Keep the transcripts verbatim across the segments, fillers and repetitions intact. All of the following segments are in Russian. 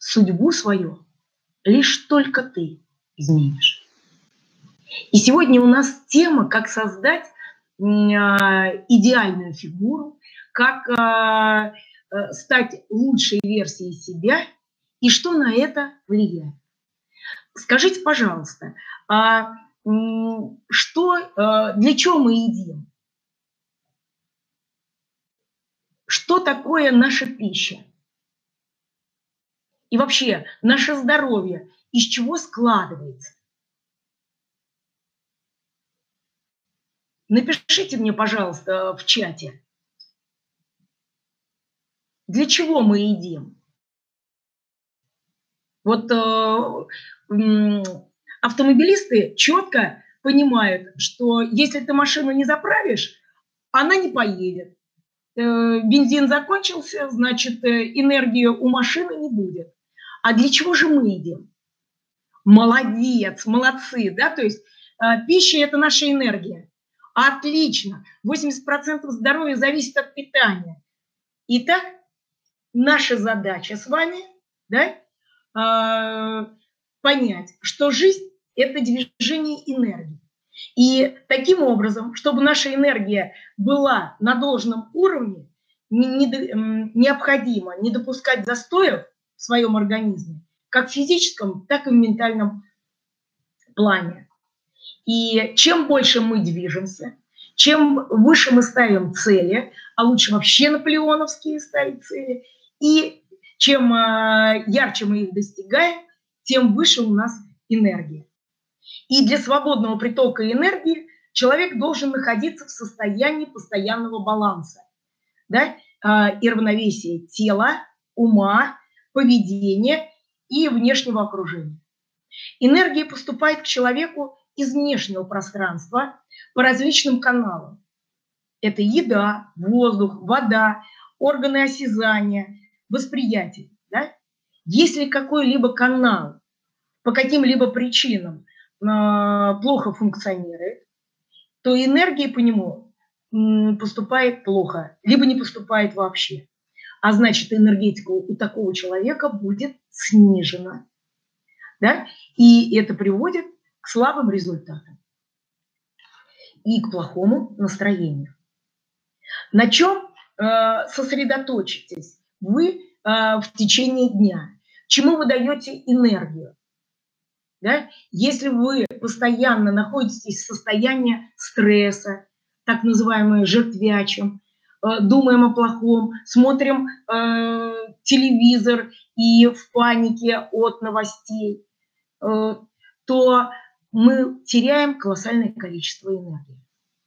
судьбу свою лишь только ты изменишь. И сегодня у нас тема, как создать э, идеальную фигуру, как э, э, стать лучшей версией себя и что на это влияет. Скажите, пожалуйста, а что, э, для чего мы едим? Что такое наша пища? И вообще, наше здоровье из чего складывается? Напишите мне, пожалуйста, в чате, для чего мы едим? Вот э, автомобилисты четко понимают, что если ты машину не заправишь, она не поедет. Э, бензин закончился, значит, энергии у машины не будет. А для чего же мы едим? Молодец, молодцы, да, то есть э, пища – это наша энергия. Отлично, восемьдесят процентов здоровья зависит от питания. Итак, наша задача с вами, да, э, понять, что жизнь – это движение энергии. И таким образом, чтобы наша энергия была на должном уровне, не, не, необходимо не допускать застоев в своем организме, как в физическом, так и в ментальном плане. И чем больше мы движемся, чем выше мы ставим цели, а лучше вообще наполеоновские ставить цели, и чем э, ярче мы их достигаем, тем выше у нас энергия. И для свободного притока энергии человек должен находиться в состоянии постоянного баланса, да, э, и равновесия тела, ума, поведения и внешнего окружения. Энергия поступает к человеку из внешнего пространства по различным каналам. Это еда, воздух, вода, органы осязания, восприятие. Да? Если какой-либо канал по каким-либо причинам э, плохо функционирует, то энергия по нему э, поступает плохо, либо не поступает вообще. А значит, энергетика у такого человека будет снижена. Да? И это приводит к слабым результатам и к плохому настроению. На чем э, сосредоточитесь вы э, в течение дня? Чему вы даете энергию? Да? Если вы постоянно находитесь в состоянии стресса, так называемое жертвячим, э, думаем о плохом, смотрим э, телевизор и в панике от новостей, э, то мы теряем колоссальное количество энергии.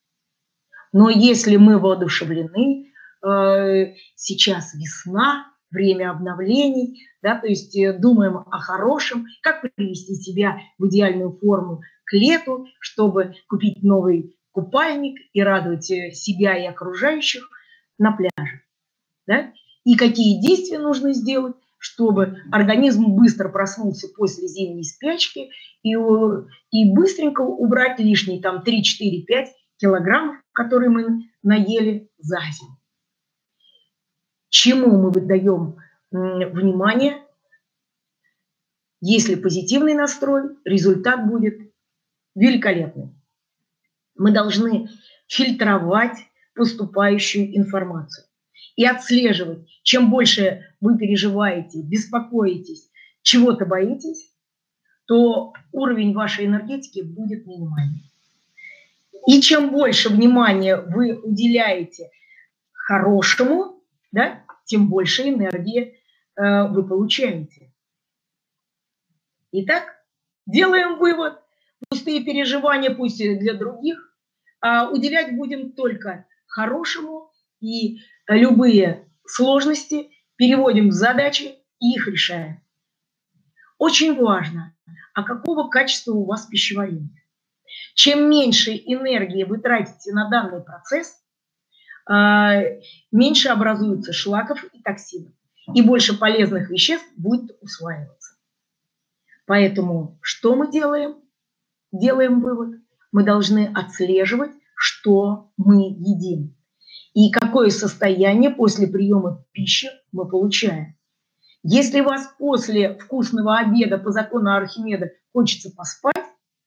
Но если мы воодушевлены, э, сейчас весна, время обновлений, да, то есть э, думаем о хорошем, как привести себя в идеальную форму к лету, чтобы купить новый купальник и радовать себя и окружающих на пляже. Да? И какие действия нужно сделать, чтобы организм быстро проснулся после зимней спячки и, и быстренько убрать лишние там три, четыре, пять килограммов, которые мы наели за зиму. Чему мы выдаем внимание? Если позитивный настрой, результат будет великолепный. Мы должны фильтровать поступающую информацию и отслеживать. Чем больше вы переживаете, беспокоитесь, чего-то боитесь, то уровень вашей энергетики будет минимальный. И чем больше внимания вы уделяете хорошему, да, тем больше энергии э, вы получаете. Итак, делаем вывод. Пустые переживания пусть для других, а уделять будем только хорошему, и любые сложности переводим в задачи и их решаем. Очень важно, а какого качества у вас пищеварение. Чем меньше энергии вы тратите на данный процесс, меньше образуется шлаков и токсинов, и больше полезных веществ будет усваиваться. Поэтому что мы делаем? Делаем вывод. Мы должны отслеживать, что мы едим и какое состояние после приема пищи мы получаем. Если вас после вкусного обеда по закону Архимеда хочется поспать,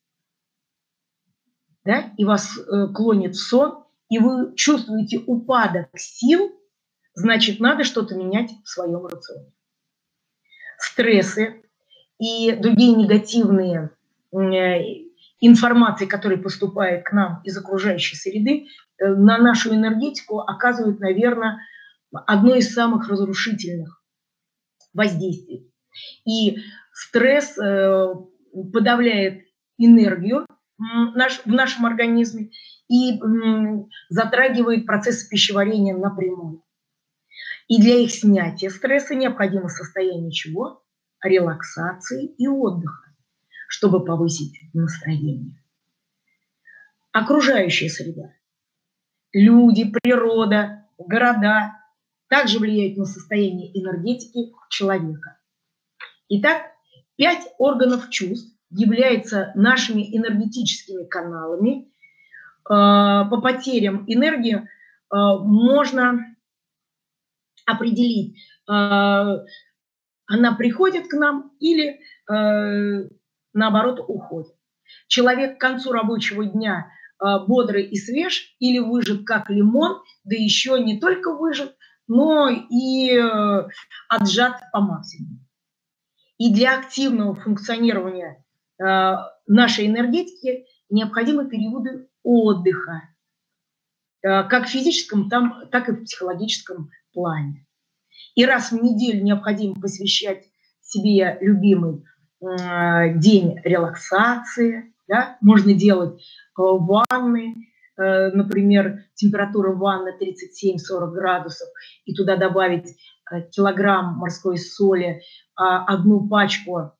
да, и вас э, клонит в сон, и вы чувствуете упадок сил, значит, надо что-то менять в своем рационе. Стрессы и другие негативные э, информации, которые поступают к нам из окружающей среды, э, на нашу энергетику оказывают, наверное, одно из самых разрушительных воздействий. И стресс э, подавляет энергию наш, в нашем организме и э, затрагивает процесс пищеварения напрямую. И для их снятия стресса необходимо состояние чего? Релаксации и отдыха, чтобы повысить настроение. Окружающая среда. Люди, природа, города также влияют на состояние энергетики человека. Итак, пять органов чувств являются нашими энергетическими каналами. По потерям энергии можно определить, она приходит к нам или наоборот уходит. Человек к концу рабочего дня бодрый и свеж или выжат как лимон, да еще не только выжат, но и отжат по максимуму. И для активного функционирования нашей энергетики необходимы периоды отдыха, как в физическом, так и в психологическом плане. И раз в неделю необходимо посвящать себе любимый день релаксации. Да? Можно делать ванны, например, температура ванны тридцать семь — сорок градусов, и туда добавить килограмм морской соли, одну пачку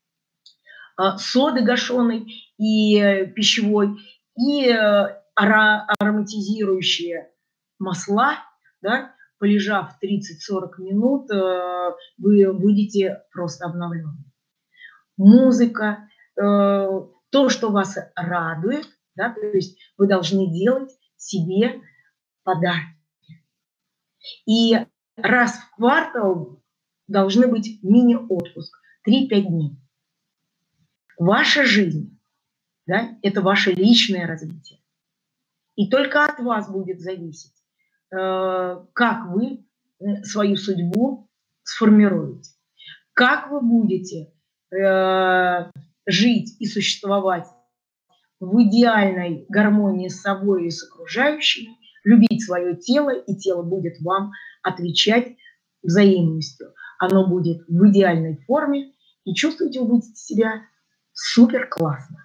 соды гашеной и пищевой, и ароматизирующие масла, да? Полежав тридцать — сорок минут, вы выйдете просто обновленным. Музыка, то, что вас радует, да, то есть вы должны делать себе подарки. И раз в квартал должны быть мини-отпуск, три-пять дней. Ваша жизнь, да, это ваше личное развитие. И только от вас будет зависеть, как вы свою судьбу сформируете, как вы будете жить и существовать в идеальной гармонии с собой и с окружающими, любить свое тело, и тело будет вам отвечать взаимностью. Оно будет в идеальной форме, и чувствуете вы будете себя супер классно.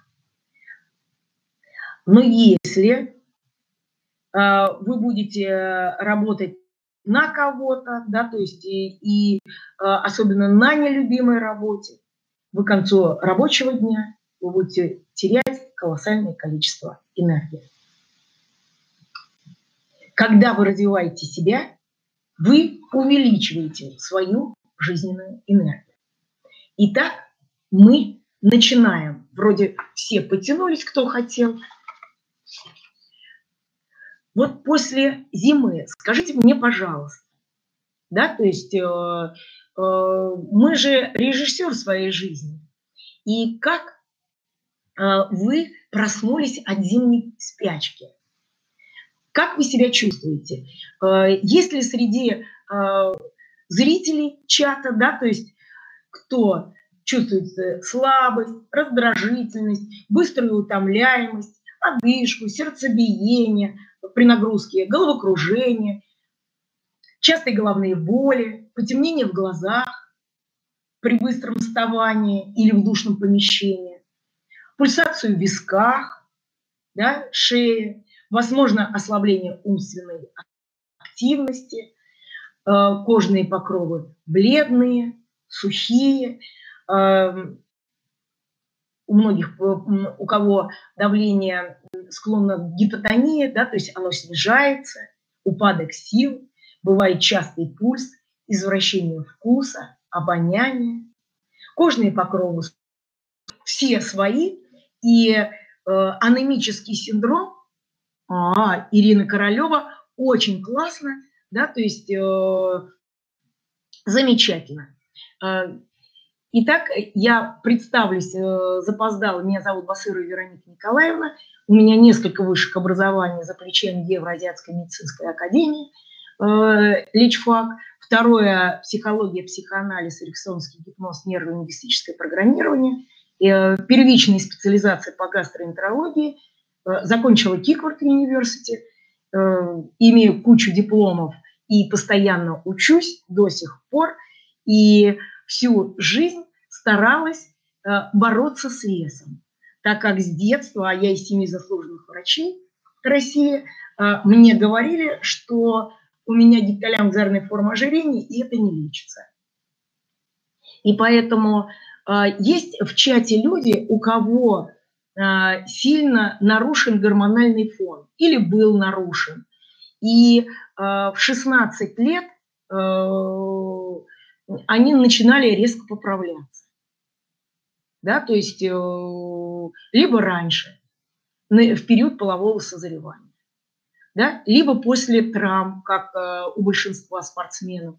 Но если э, вы будете работать на кого-то, да, то есть и, и э, особенно на нелюбимой работе, вы к концу рабочего дня вы будете терять колоссальное количество энергии. Когда вы развиваете себя, вы увеличиваете свою жизненную энергию. Итак, мы начинаем. Вроде все потянулись, кто хотел. Вот после зимы, скажите мне, пожалуйста, да, то есть э, э, мы же режиссер своей жизни. И как э, вы проснулись от зимней спячки? Как вы себя чувствуете? Э, есть ли среди э, зрителей чата, да, то есть кто чувствует слабость, раздражительность, быструю утомляемость, одышку, сердцебиение при нагрузке, головокружение, частые головные боли, потемнение в глазах при быстром вставании или в душном помещении, пульсацию в висках, да, шее, возможно ослабление умственной активности, кожные покровы бледные, сухие, у многих, у кого давление склонно к гипотонии, да, то есть оно снижается, упадок сил, бывает частый пульс, извращение вкуса, обоняния, кожные покровы все свои, и э, анемический синдром, а, Ирина Королева, очень классно, да, то есть э, замечательно. Итак, я представлюсь, запоздала. Меня зовут Басырова Вероника Николаевна. У меня несколько высших образований за плечами Евроазиатской медицинской академии, лечфак. Второе – психология, психоанализ, эриксонский гипноз, нейролингвистическое программирование. Первичная специализация по гастроэнтерологии. Закончила Кикворт Университи. Имею кучу дипломов и постоянно учусь до сих пор. И всю жизнь старалась бороться с весом, так как с детства, а я из семьи заслуженных врачей России, мне говорили, что у меня гипоталамо-гипофизарная форма ожирения, и это не лечится. И поэтому есть в чате люди, у кого сильно нарушен гормональный фон или был нарушен. И в шестнадцать лет они начинали резко поправляться. Да, то есть либо раньше, в период полового созревания, да, либо после травм, как у большинства спортсменов.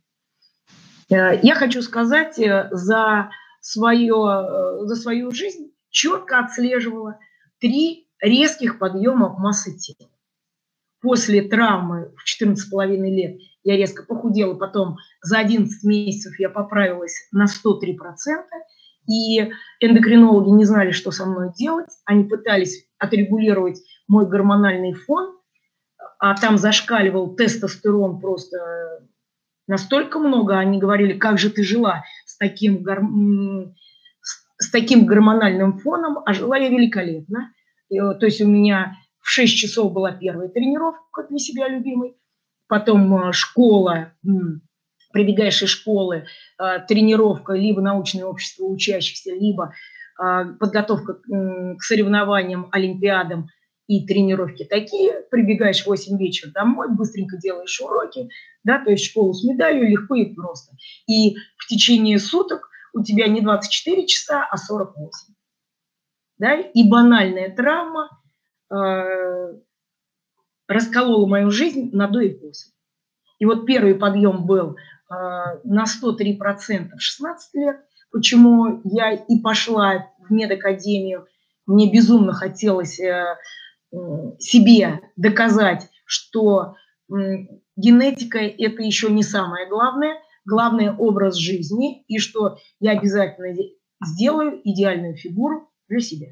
Я хочу сказать, за, свое, за свою жизнь четко отслеживала три резких подъема массы тела. После травмы в четырнадцать с половиной лет я резко похудела, потом за одиннадцать месяцев я поправилась на сто три процента, и эндокринологи не знали, что со мной делать. Они пытались отрегулировать мой гормональный фон, а там зашкаливал тестостерон просто настолько много. Они говорили, как же ты жила с таким, гор... с таким гормональным фоном, а жила я великолепно. То есть у меня в шесть часов была первая тренировка для себя любимой, потом школа, прибегаешь из школы, тренировка, либо научное общество учащихся, либо подготовка к соревнованиям, олимпиадам и тренировки такие. Прибегаешь в восемь вечера домой, быстренько делаешь уроки, да, то есть школу с медалью, легко и просто. И в течение суток у тебя не двадцать четыре часа, а сорок восемь. Да? И банальная травма э, расколола мою жизнь на до и после. И вот первый подъем был э, на сто три процента в шестнадцать лет. Почему я и пошла в медакадемию. Мне безумно хотелось э, э, себе доказать, что э, генетика – это еще не самое главное. Главное – образ жизни. И что я обязательно сделаю идеальную фигуру для себя.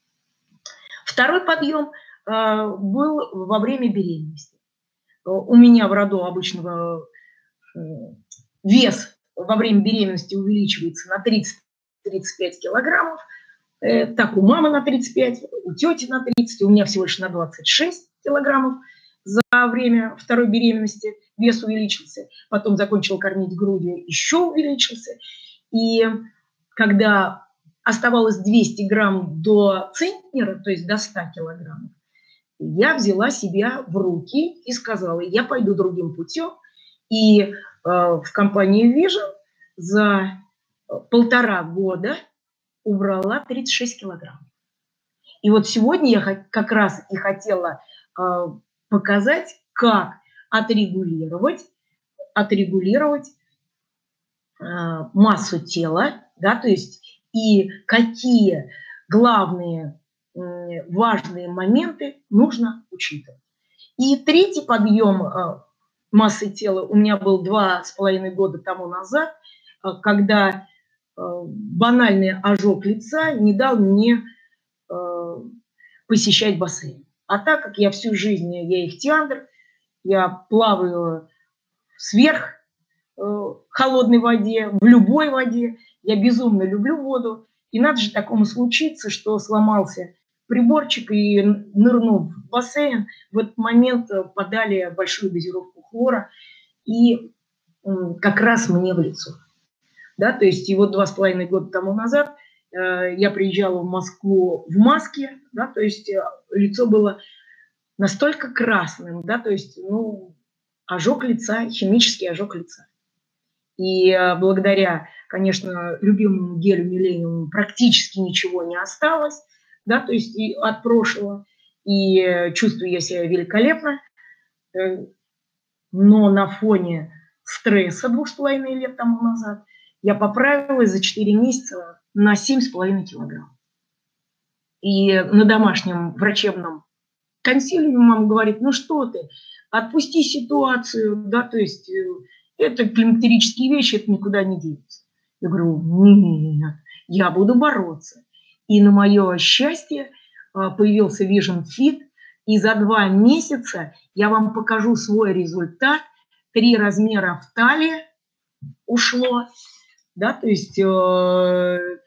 Второй подъем э, был во время беременности. У меня в роду обычно э, вес во время беременности увеличивается на тридцать-тридцать пять килограммов. Э, так, у мамы на тридцать пять, у тети на тридцать, у меня всего лишь на двадцать шесть килограммов за время второй беременности вес увеличился. Потом закончила кормить грудью, еще увеличился. И когда оставалось двести грамм до центнера, то есть до ста килограммов, я взяла себя в руки и сказала, я пойду другим путем. И э, в компании Vision за полтора года убрала тридцать шесть килограмм. И вот сегодня я как раз и хотела э, показать, как отрегулировать, отрегулировать э, массу тела, да, то есть и какие главные э, важные моменты нужно учитывать. И третий подъем э, массы тела у меня был два с половиной года тому назад, э, когда э, банальный ожог лица не дал мне э, посещать бассейн. А так как я всю жизнь, я ихтиандр, я плаваю сверх э, холодной воде, в любой воде, я безумно люблю воду. И надо же такому случиться, что сломался приборчик и, нырнув в бассейн, в этот момент подали большую дозировку хлора и как раз мне в лицо. Да, то есть и вот два с половиной года тому назад э, я приезжала в Москву в маске, да, то есть э, лицо было настолько красным, да, то есть, ну, ожог лица, химический ожог лица. И э, благодаря, конечно, любимому гелю Миллениум практически ничего не осталось, да, то есть и от прошлого, и э, чувствую я себя великолепно, э, но на фоне стресса двух с половиной лет тому назад я поправилась за четыре месяца на семь с половиной килограмм. И на домашнем врачебном консилиуме мама говорит: ну что ты, отпусти ситуацию, да, то есть это климактерические вещи, это никуда не денется. Я говорю: нет, я буду бороться. И на мое счастье появился Vision Fit, и за два месяца я вам покажу свой результат. Три размера в талии ушло, да, то есть э, в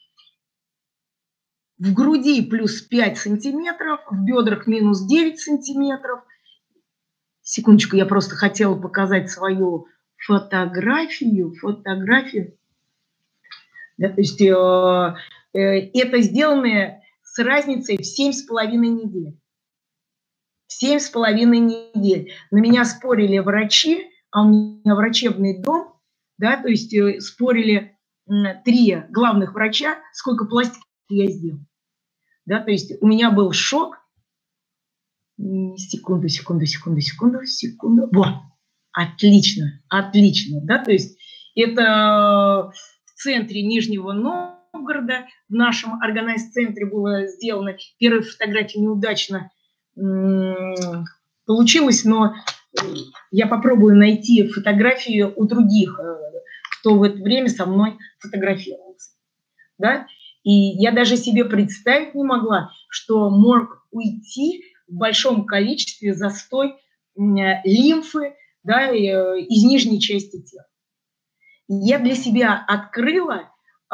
груди плюс пять сантиметров, в бедрах минус девять сантиметров. Секундочку, я просто хотела показать свою фотографию, фотографию. Да, то есть э, э, это сделано с разницей в семь с половиной недель. Семь с половиной недель. На меня спорили врачи, а у меня врачебный дом, да, то есть э, спорили э, три главных врача, сколько пластики я сделал. Да, то есть у меня был шок. Секунду, секунду, секунду, секунду, секунду. Вот, отлично, отлично, да, то есть это в центре Нижнего Новгорода, в нашем органайз-центре было сделано. Первая фотография неудачно получилось, но я попробую найти фотографии у других, кто в это время со мной фотографировался. Да? И я даже себе представить не могла, что мог уйти в большом количестве застой лимфы, да, из нижней части тела. Я для себя открыла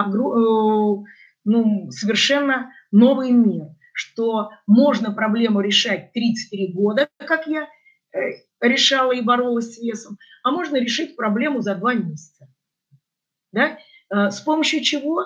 ну, совершенно новый мир, что можно проблему решать тридцать три года, как я решала и боролась с весом, а можно решить проблему за два месяца. Да? С помощью чего?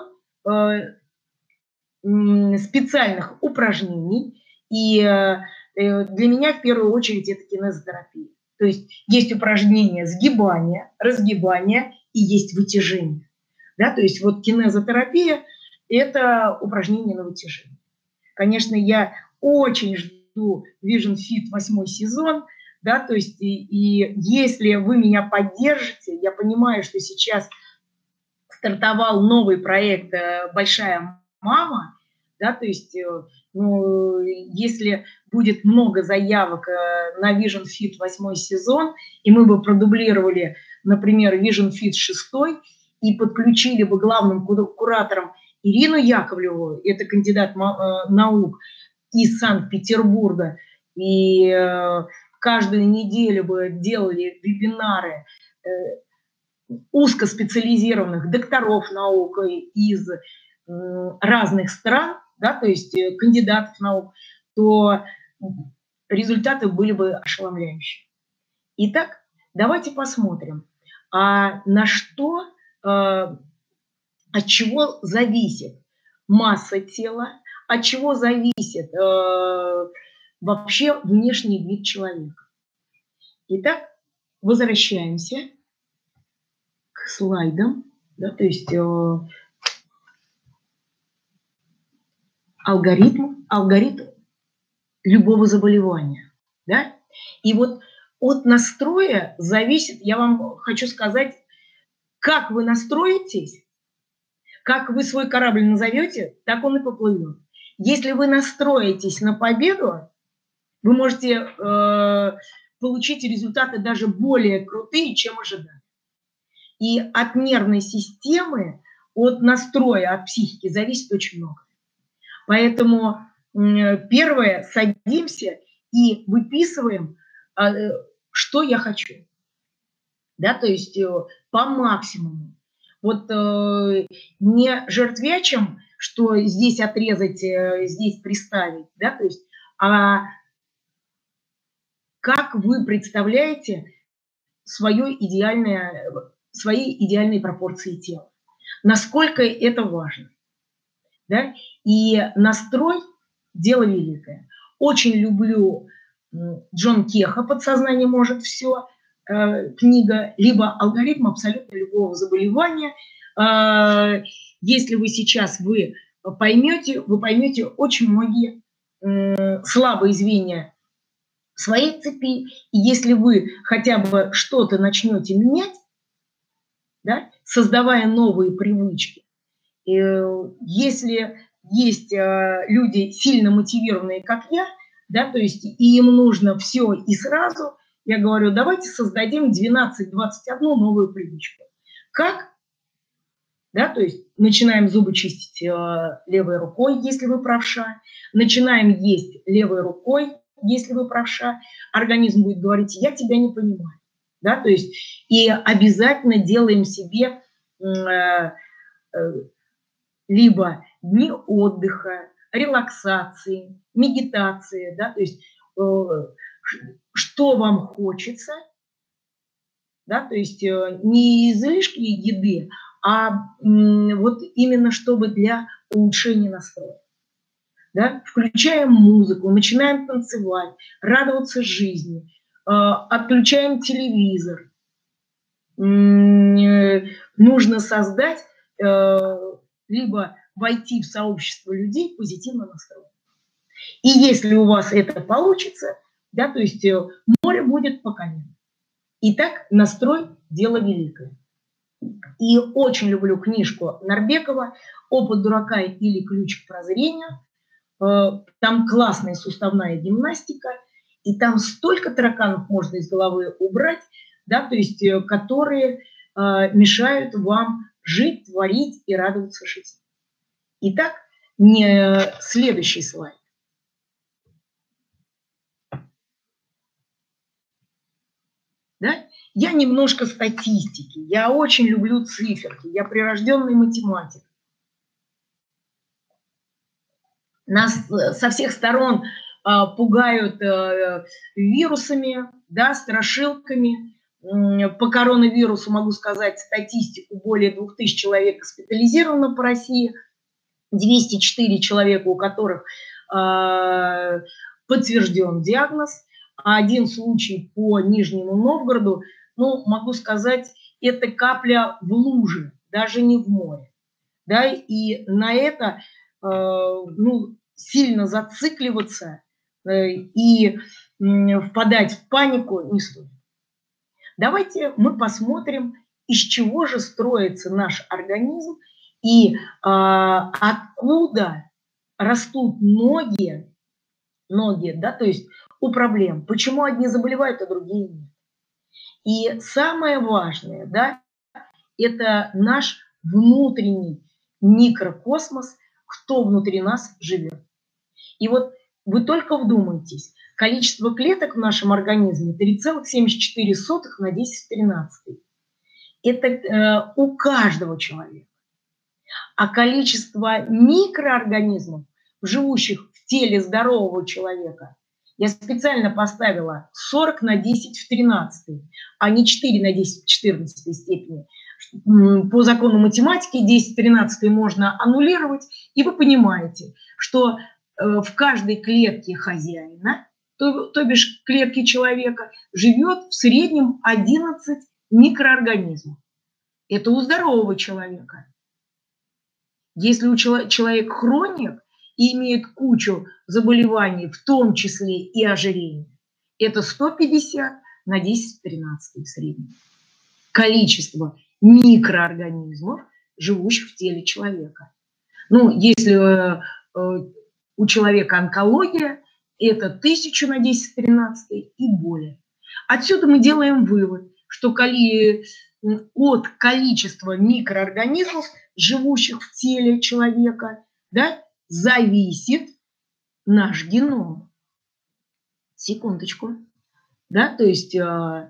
Специальных упражнений. И для меня в первую очередь это кинезотерапия. То есть есть упражнения сгибания, разгибания и есть вытяжение. Да? То есть вот кинезотерапия – это упражнение на вытяжение. Конечно, я очень жду Vision Fit восьмой сезон, да, то есть и, и если вы меня поддержите, я понимаю, что сейчас стартовал новый проект «Большая мама», да, то есть ну, если будет много заявок на Vision Fit восьмой сезон, и мы бы продублировали, например, Vision Fit шестой и подключили бы главным куратором Ирину Яковлеву, это кандидат наук из Санкт-Петербурга, и каждую неделю бы делали вебинары узкоспециализированных докторов наук из разных стран, да, то есть кандидатов наук, то результаты были бы ошеломляющие. Итак, давайте посмотрим, а на что, от чего зависит масса тела, от чего зависит вообще внешний вид человека. Итак, возвращаемся к слайдам, да, то есть э, алгоритм, алгоритм любого заболевания. Да? И вот от настроя зависит, я вам хочу сказать, как вы настроитесь, как вы свой корабль назовете, так он и поплывет. Если вы настроитесь на победу, вы можете э, получить результаты даже более крутые, чем ожидали. И от нервной системы, от настроя, от психики зависит очень много. Поэтому первое, садимся и выписываем, что я хочу. Да, то есть по максимуму. Вот не жертвячим, что здесь отрезать, здесь приставить, да, то есть, а как вы представляете свое идеальное, свои идеальные пропорции тела. Насколько это важно. Да? И настрой – дело великое. Очень люблю Джон Кеха «Подсознание может все», э, книга, либо «Алгоритм абсолютно любого заболевания». Э, если вы сейчас вы поймете, вы поймете очень многие э, слабые звенья своей цепи. И если вы хотя бы что-то начнете менять, да, создавая новые привычки. И если есть люди сильно мотивированные, как я, да, то есть и им нужно все и сразу, я говорю, давайте создадим двенадцать-двадцать одну новую привычку. Как? Да, то есть начинаем зубы чистить э, левой рукой, если вы правша, начинаем есть левой рукой, если вы правша, организм будет говорить, я тебя не понимаю. Да, то есть и обязательно делаем себе э, э, либо дни отдыха, релаксации, медитации, да, то есть э, что вам хочется, да, то есть э, не излишки еды, а м, вот именно чтобы для улучшения настроя. Да? Включаем музыку, начинаем танцевать, радоваться жизни, э, отключаем телевизор. М, э, нужно создать, э, либо войти в сообщество людей позитивно настроенных. И если у вас это получится, да, то есть э, море будет по колено. Итак, настрой – дело великое. И очень люблю книжку Нарбекова «Опыт дурака или ключ к прозрению». Там классная суставная гимнастика, и там столько тараканов можно из головы убрать, да, то есть, которые мешают вам жить, творить и радоваться жизни. Итак, не следующий слайд. Да? Я немножко статистики, я очень люблю циферки, я прирожденный математик. Нас со всех сторон а, пугают а, вирусами, да, страшилками. По коронавирусу могу сказать статистику: более двух тысяч человек госпитализировано по России, двести четыре человека, у которых а, подтвержден диагноз, а один случай по Нижнему Новгороду, ну, могу сказать, это капля в луже, даже не в море. Да, и на это э, ну, сильно зацикливаться э, и э, впадать в панику не стоит. Давайте мы посмотрим, из чего же строится наш организм и э, откуда растут ноги, ноги, да, то есть у проблем. Почему одни заболевают, а другие нет. И самое важное, да, это наш внутренний микрокосмос, кто внутри нас живет. И вот вы только вдумайтесь, количество клеток в нашем организме три целых семьдесят четыре сотых на десять в тринадцатой. Это э, у каждого человека. А количество микроорганизмов, живущих в теле здорового человека, я специально поставила сорок на десять в тринадцатой, а не четыре на десять в четырнадцатой степени. По закону математики десять в тринадцатой можно аннулировать, и вы понимаете, что в каждой клетке хозяина, то, то бишь клетки человека, живет в среднем одиннадцать микроорганизмов. Это у здорового человека. Если у человека хроник и имеет кучу заболеваний, в том числе и ожирение, это сто пятьдесят на десять в тринадцатой в среднем. Количество микроорганизмов, живущих в теле человека. Ну, если э, у человека онкология, это тысяча на десять в тринадцатой и более. Отсюда мы делаем вывод, что коли, от количества микроорганизмов, живущих в теле человека, да, зависит наш геном. Секундочку. Да, то есть э,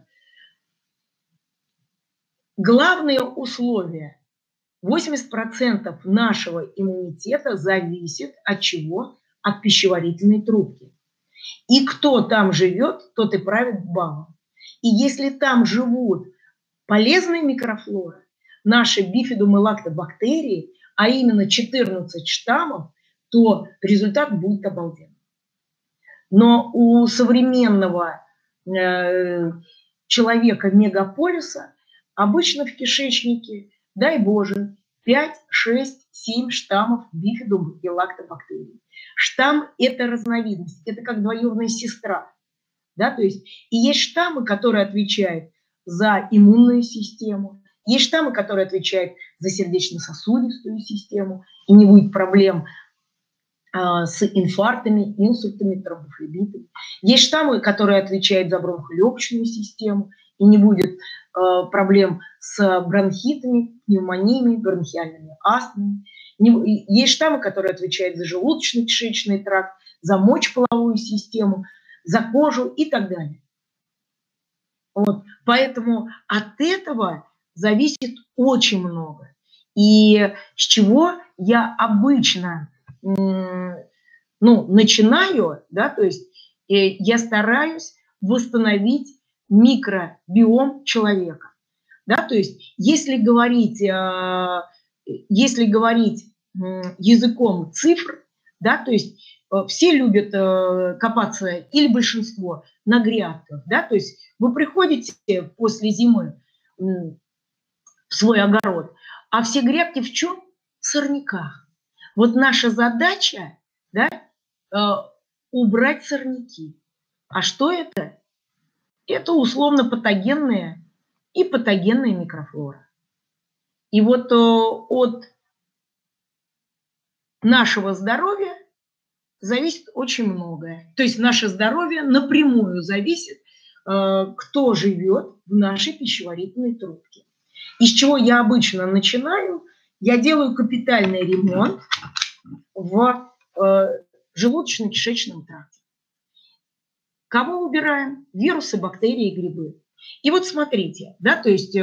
главное условие: восемьдесят процентов нашего иммунитета зависит от чего? От пищеварительной трубки. И кто там живет, тот и правит балом. И если там живут полезные микрофлоры, наши бифидум и лактобактерии, а именно четырнадцать штаммов, то результат будет обалденный. Но у современного э, человека мегаполиса обычно в кишечнике, дай Боже, пять, шесть, семь штаммов бифидум и лактобактерий. Штамм – это разновидность, это как двоюродная сестра. Да? То есть, и есть штаммы, которые отвечают за иммунную систему, Есть штаммы, которые отвечают за сердечно-сосудистую систему, и не будет проблем э, с инфарктами, инсультами, тромбофлебитами. Есть штаммы, которые отвечают за бронхолегочную систему, и не будет э, проблем с бронхитами, пневмониями, бронхиальными астмами. Не, есть штаммы, которые отвечают за желудочно-кишечный тракт, за мочеполовую систему, за кожу и так далее. Вот. Поэтому от этого зависит очень много. И с чего я обычно ну, начинаю, да, то есть я стараюсь восстановить микробиом человека. Да, то есть если говорить, если говорить языком цифр, да, то есть все любят копаться, или большинство, на грядках. Да, то есть вы приходите после зимы в свой огород, а все грядки в чем? В сорняках. Вот наша задача, да, убрать сорняки. А что это? Это условно патогенные и патогенная микрофлора. И вот от нашего здоровья зависит очень многое. То есть наше здоровье напрямую зависит, кто живет в нашей пищеварительной трубке. Из чего я обычно начинаю? Я делаю капитальный ремонт в желудочно-кишечном тракте. Кого убираем? Вирусы, бактерии, грибы. И вот смотрите, да, то есть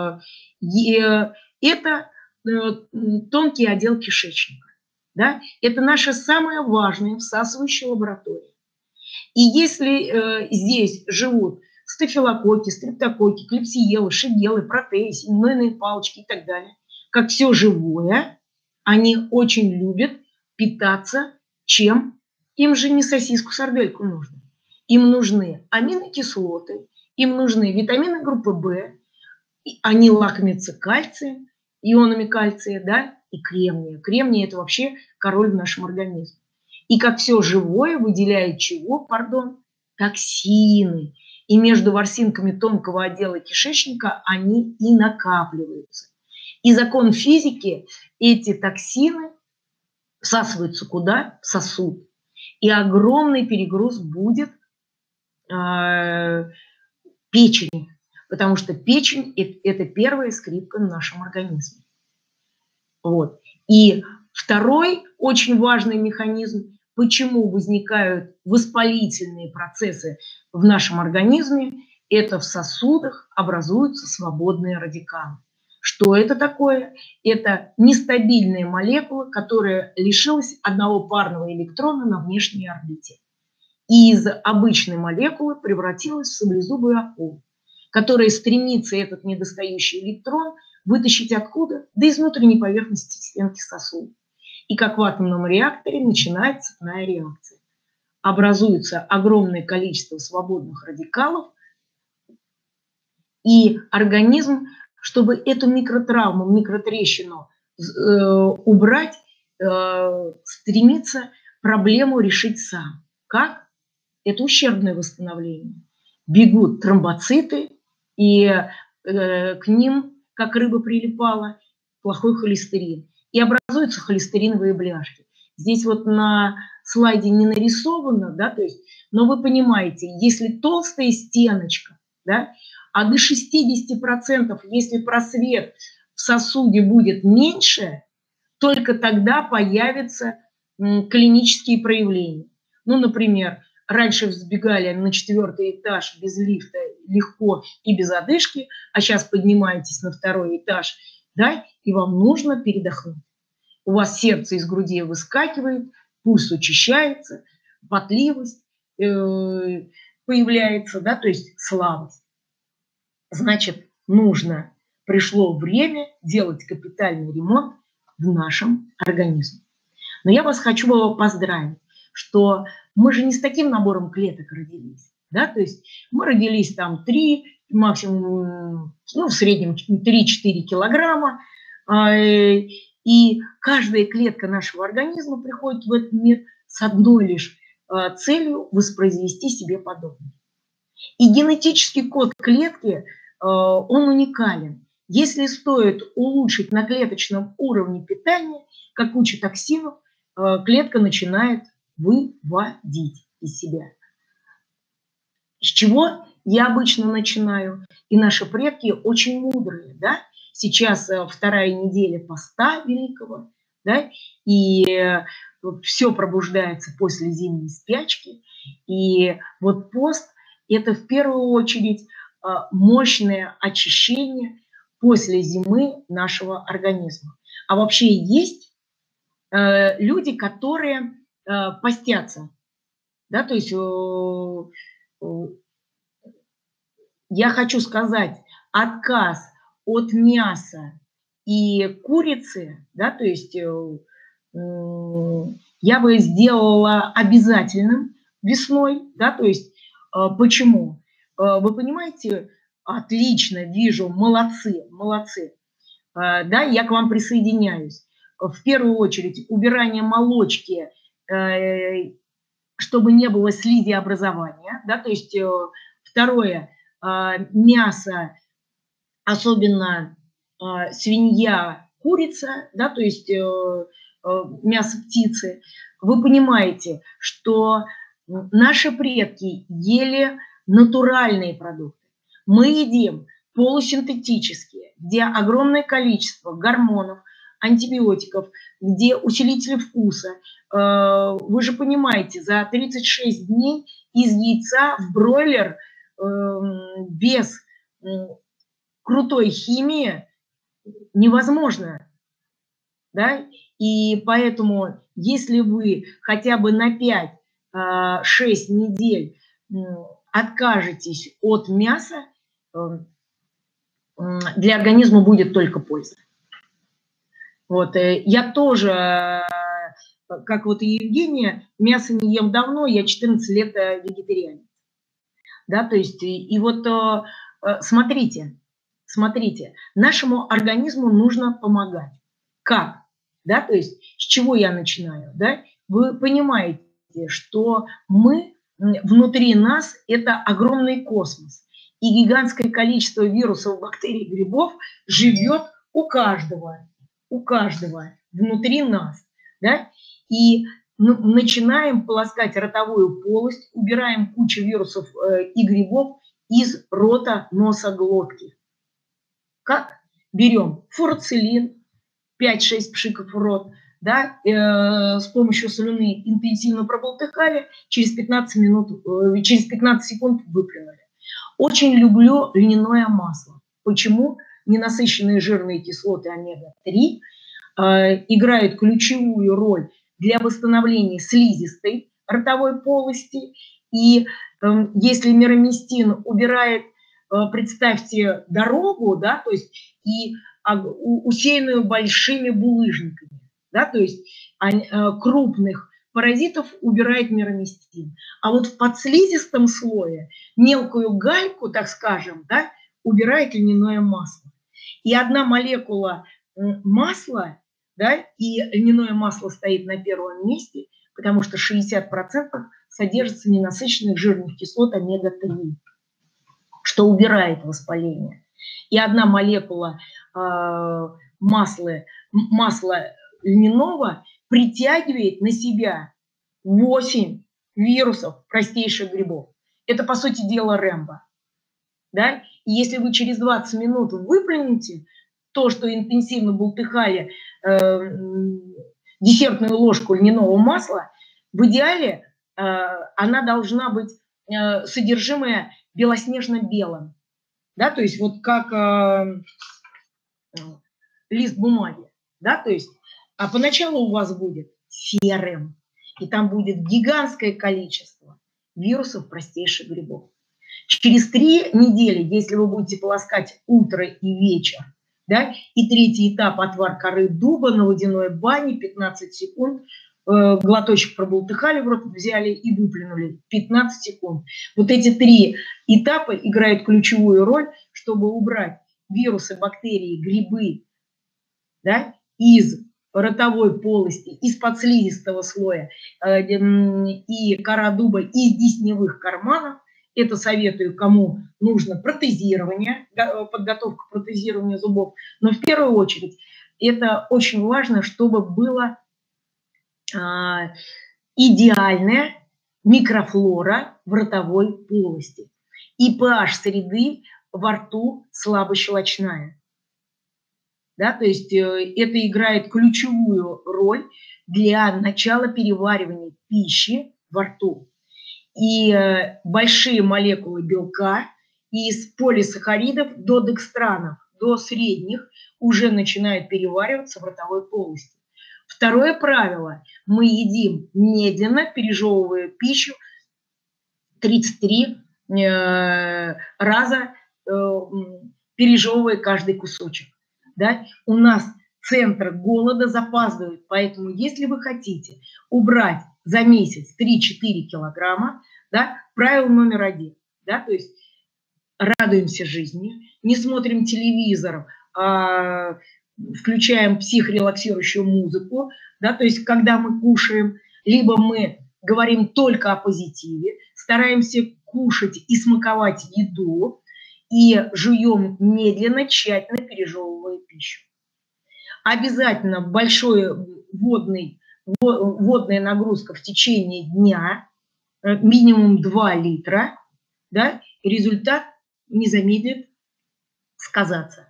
э, это э, тонкий отдел кишечника. Да? Это наша самая важная всасывающая лаборатория. И если э, здесь живут стафилококки, стрептококки, клепсиелы, шигелы, протеи, семенные палочки и так далее, как все живое, они очень любят питаться чем? Им же не сосиску-сардельку нужно. Им нужны аминокислоты, им нужны витамины группы В, они лакомятся кальцием, ионами кальция, да, и кремния. Кремний – это вообще король в нашем организме. И как все живое выделяет чего? Пардон, токсины. И между ворсинками тонкого отдела кишечника они и накапливаются. И закон физики – эти токсины всасываются куда? В сосуд. И огромный перегруз будет э, печени. Потому что печень – это первая скрипка в нашем организме. Вот. И второй очень важный механизм, почему возникают воспалительные процессы в нашем организме, это в сосудах образуются свободные радикалы. Что это такое? Это нестабильная молекула, которая лишилась одного парного электрона на внешней орбите. И из обычной молекулы превратилась в саблезубую акулу, которая стремится этот недостающий электрон вытащить откуда? Да из внутренней поверхности стенки сосуда. И как в атомном реакторе начинается цепная реакция. Образуется огромное количество свободных радикалов, и организм, чтобы эту микротравму, микротрещину э, убрать, э, стремится проблему решить сам. Как? Это ущербное восстановление. Бегут тромбоциты, и э, к ним, как рыба прилипала, плохой холестерин. И образуются холестериновые бляшки. Здесь вот на слайде не нарисовано, да, то есть, но вы понимаете, если толстая стеночка, да, а до шестидесяти процентов, если просвет в сосуде будет меньше, только тогда появятся м, клинические проявления. Ну, например, раньше взбегали на четвертый этаж без лифта легко и без одышки, а сейчас поднимаетесь на второй этаж, да, и вам нужно передохнуть. У вас сердце из груди выскакивает, пульс учащается, потливость э, появляется, да, то есть слабость. Значит, нужно, пришло время делать капитальный ремонт в нашем организме. Но я вас хочу поздравить, что мы же не с таким набором клеток родились. Да? То есть мы родились там три, максимум, ну, в среднем три-четыре килограмма. И каждая клетка нашего организма приходит в этот мир с одной лишь целью воспроизвести себе подобное. И генетический код клетки, он уникален. Если стоит улучшить на клеточном уровне питание, как куча токсинов, клетка начинает выводить из себя. С чего я обычно начинаю? И наши предки очень мудрые, да? Сейчас вторая неделя поста великого, да? И все пробуждается после зимней спячки. И вот пост – это в первую очередь мощное очищение после зимы нашего организма. А вообще есть э, люди, которые э, постятся. Да, то есть э, э, я хочу сказать, отказ от мяса и курицы, да, то есть э, э, я бы сделала обязательным весной, да, то есть э, почему? Э, вы понимаете, отлично, вижу, молодцы, молодцы. Э, да, я к вам присоединяюсь. В первую очередь убирание молочки, э, чтобы не было слизи образования, да, то есть э, второе, э, мясо, особенно э, свинья, курица, да, то есть э, э, мясо птицы. Вы понимаете, что наши предки ели натуральные продукты. Мы едим полусинтетические, где огромное количество гормонов, антибиотиков, где усилители вкуса. Вы же понимаете, за тридцать шесть дней из яйца в бройлер без крутой химии невозможно. Да? И поэтому, если вы хотя бы на пять-шесть недель откажетесь от мяса, для организма будет только польза. Вот, я тоже, как вот и Евгения, мясо не ем давно, я четырнадцать лет вегетарианец. Да, то есть, и, и вот смотрите, смотрите, нашему организму нужно помогать. Как? Да, то есть, с чего я начинаю? Да? Вы понимаете, что мы, внутри нас, это огромный космос. И гигантское количество вирусов, бактерий, грибов живет у каждого, у каждого внутри нас. Да? И ну, начинаем полоскать ротовую полость, убираем кучу вирусов э, и грибов из рота, носа, глотки. Как? Берем фурацилин, пять-шесть пшиков в рот, да, э, с помощью слюны интенсивно проболтыхали, через пятнадцать минут, э, через пятнадцать секунд выплюнули. Очень люблю льняное масло. Почему? Ненасыщенные жирные кислоты омега три э, играют ключевую роль для восстановления слизистой ротовой полости. И э, если мироместин убирает, э, представьте, дорогу, да, то есть и э, усеянную большими булыжниками, да, то есть э, крупных паразитов убирает мироместин. А вот в подслизистом слое мелкую гальку, так скажем, да, убирает льняное масло. И одна молекула масла, да, и льняное масло стоит на первом месте, потому что шестьдесят процентов содержится ненасыщенных жирных кислот омега три, что убирает воспаление. И одна молекула э, масла, масла льняного притягивает на себя восемь вирусов простейших грибов. Это, по сути дела, Рэмбо. Да? И если вы через двадцать минут выплюнете то, что интенсивно бултыхали э, десертную ложку льняного масла, в идеале э, она должна быть э, содержимое белоснежно-белым. Да? То есть вот как э, лист бумаги. Да? То есть, а поначалу у вас будет серым. И там будет гигантское количество вирусов простейших грибов. Через три недели, если вы будете полоскать утро и вечер, да, и третий этап отвар коры дуба на водяной бане, пятнадцать секунд, э, глоточек проболтыхали в рот, взяли и выплюнули, пятнадцать секунд. Вот эти три этапа играют ключевую роль, чтобы убрать вирусы, бактерии, грибы, да, из ротовой полости, из подслизистого слоя э, и кора дуба, из десневых карманов. Это советую, кому нужно протезирование, подготовка к протезированию зубов. Но в первую очередь это очень важно, чтобы было а, идеальная микрофлора в ротовой полости. И pH среды во рту слабощелочная. Да, то есть э, это играет ключевую роль для начала переваривания пищи во рту. И э, большие молекулы белка из полисахаридов до декстранов, до средних уже начинают перевариваться в ротовой полости. Второе правило. Мы едим медленно, пережевывая пищу тридцать три э, раза, э, пережевывая каждый кусочек. Да? У нас центр голода запаздывает, поэтому если вы хотите убрать за месяц три-четыре килограмма, да, правило номер один, да, то есть радуемся жизни, не смотрим телевизор, а включаем психорелаксирующую музыку, да, то есть когда мы кушаем, либо мы говорим только о позитиве, стараемся кушать и смаковать еду, и жуем медленно, тщательно пережевывая пищу. Обязательно большой водный, водная нагрузка в течение дня, минимум два литра, да, результат не замедлит сказаться.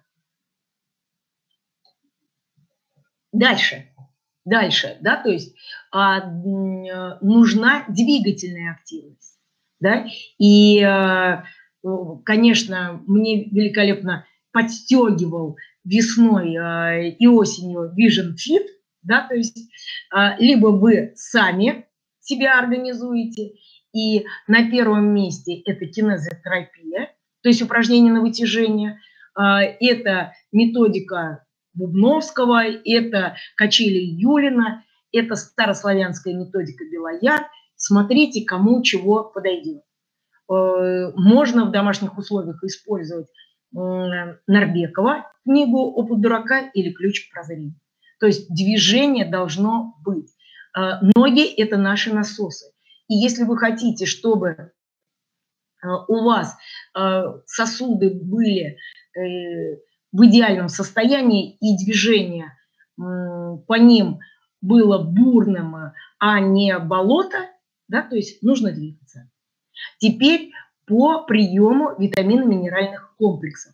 Дальше, дальше, да, то есть а, нужна двигательная активность, да, и, а, конечно, мне великолепно подстегивал весной а, и осенью Vision Fit, да, то есть а, либо вы сами себя организуете, и на первом месте это кинезотерапия, то есть упражнения на вытяжение, а, это методика Бубновского, это качели Юлина, это старославянская методика Белояр. Смотрите, кому чего подойдет. Можно в домашних условиях использовать Нарбекова книгу «Опыт дурака» или «Ключ к прозрению». То есть движение должно быть. Ноги – это наши насосы. И если вы хотите, чтобы у вас сосуды были в идеальном состоянии и движение по ним было бурным, а не болото, да, то есть нужно двигаться. Теперь по приему витаминно-минеральных комплексов.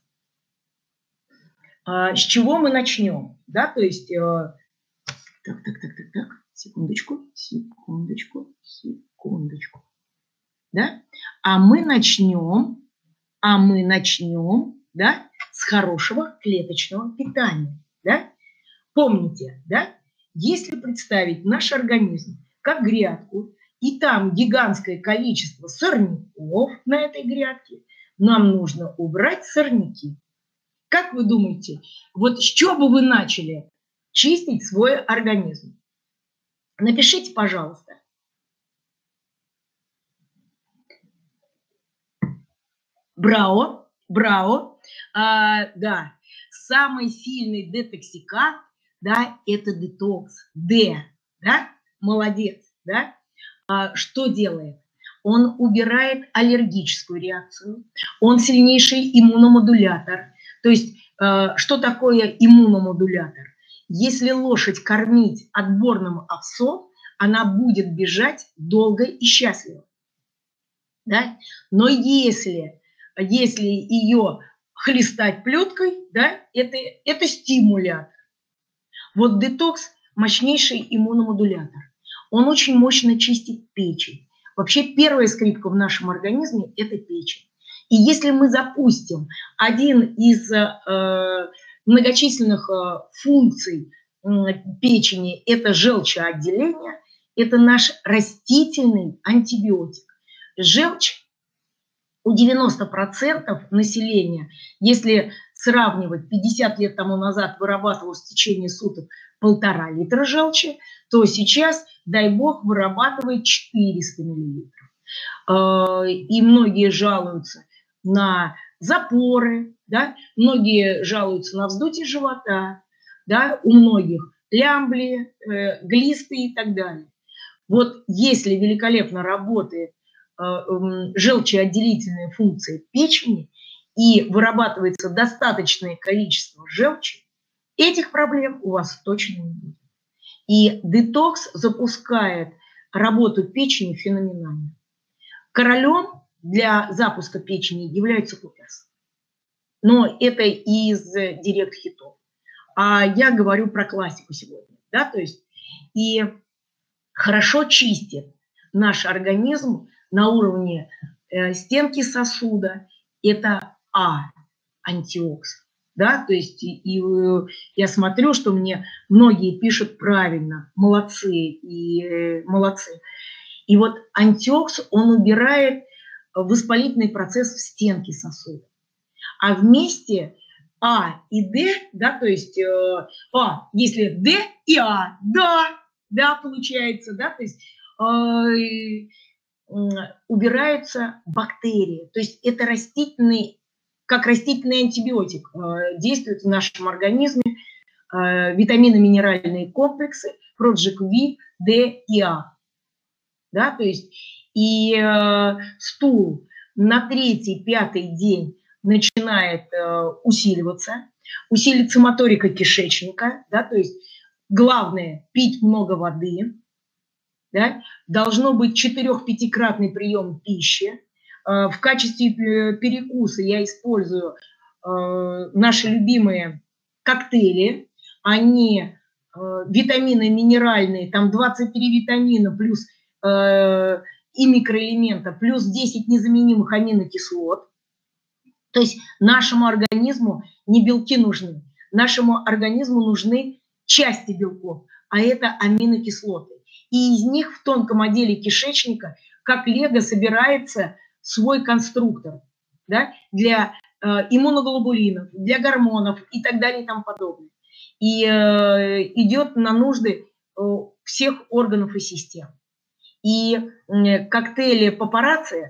С чего мы начнем? Да, то есть, так, так, так, так, так, секундочку, секундочку, секундочку. Да? А мы начнем, а мы начнем, да, с хорошего клеточного питания. Да? Помните, да, если представить наш организм как грядку, и там гигантское количество сорняков на этой грядке, нам нужно убрать сорняки. Как вы думаете, вот с чего бы вы начали чистить свой организм? Напишите, пожалуйста. Браво, браво. А, да, самый сильный детоксикант, да, это детокс. Д, да, молодец, да. А, что делает? Он убирает аллергическую реакцию, он сильнейший иммуномодулятор. То есть, э, что такое иммуномодулятор? Если лошадь кормить отборным овсом, она будет бежать долго и счастливо. Да? Но если, если ее хлестать плеткой, да, это, это стимулятор. Вот детокс – мощнейший иммуномодулятор. Он очень мощно чистит печень. Вообще первая скрипка в нашем организме – это печень. И если мы запустим один из э, многочисленных э, функций э, печени – это желчеотделение, это наш растительный антибиотик. Желчь у девяноста процентов населения, если сравнивать, пятьдесят лет тому назад вырабатывалось в течение суток полтора литра желчи, то сейчас, дай бог, вырабатывает четыреста миллилитров. И многие жалуются на запоры, да? Многие жалуются на вздутие живота, да? У многих лямбли, глисты и так далее. Вот если великолепно работает желчеотделительные функции печени и вырабатывается достаточное количество желчи, этих проблем у вас точно не будет. И детокс запускает работу печени феноменально. Королем для запуска печени является купяс. Но это из директ-хитов. А я говорю про классику сегодня. Да? То есть, и хорошо чистит наш организм на уровне э, стенки сосуда. Это А, антиоксидант. Да, то есть и, и я смотрю, что мне многие пишут правильно, молодцы, и э, молодцы. И вот антиоксидант, он убирает воспалительный процесс в стенке сосуда. А вместе А и Д, да, то есть э, А, если Д и А, да, да, получается, да, то есть э, э, убираются бактерии. То есть это растительный, как растительный антибиотик э, действует в нашем организме, э, витаминно-минеральные комплексы Project V, D и A. Да, то есть и э, стул на третий-пятый день начинает э, усиливаться, усилится моторика кишечника, да, то есть главное пить много воды, да, должно быть четырех-пятикратный прием пищи. Э, в качестве перекуса я использую э, наши любимые коктейли, они э, витамины минеральные, там двадцать три витамина плюс э, и микроэлемента, плюс десять незаменимых аминокислот. То есть нашему организму не белки нужны, нашему организму нужны части белков, а это аминокислоты. И из них в тонком отделе кишечника, как лего, собирается свой конструктор, да, для э, иммуноглобулинов, для гормонов и так далее и тому подобное. И э, идет на нужды э, всех органов и систем. И э, коктейли папарацци